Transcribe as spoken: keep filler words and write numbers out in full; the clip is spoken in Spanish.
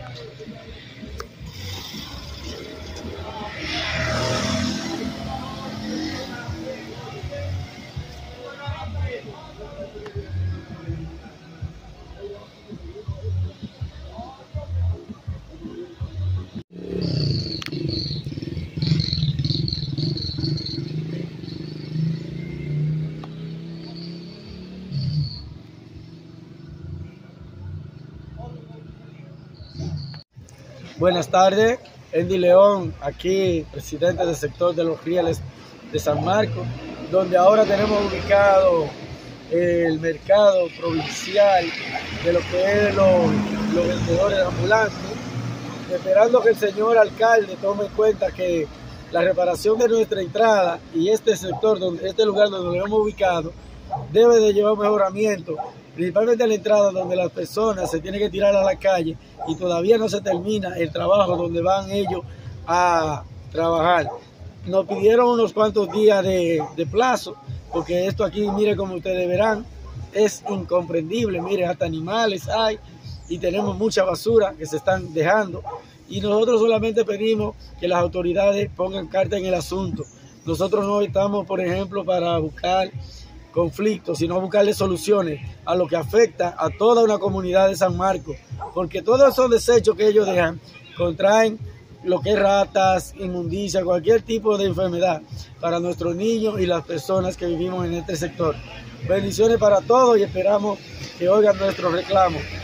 Buenas tardes, Andy León, aquí presidente del sector de los rieles de San Marcos, donde ahora tenemos ubicado el mercado provincial de lo que es los, los vendedores ambulantes, esperando que el señor alcalde tome en cuenta que la reparación de nuestra entrada y este sector, donde, este lugar donde lo hemos ubicado, debe de llevar un mejoramiento, principalmente en la entrada donde las personas se tienen que tirar a la calle y todavía no se termina el trabajo donde van ellos a trabajar. Nos pidieron unos cuantos días de, de plazo, porque esto aquí, mire, como ustedes verán, es incomprendible. Mire, hasta animales hay y tenemos mucha basura que se están dejando, y nosotros solamente pedimos que las autoridades pongan carta en el asunto. Nosotros no estamos, por ejemplo, para buscar conflictos, sino buscarle soluciones a lo que afecta a toda una comunidad de San Marcos, porque todos esos desechos que ellos dejan contraen lo que es ratas, inmundicia, cualquier tipo de enfermedad para nuestros niños y las personas que vivimos en este sector. Bendiciones para todos y esperamos que oigan nuestros reclamos.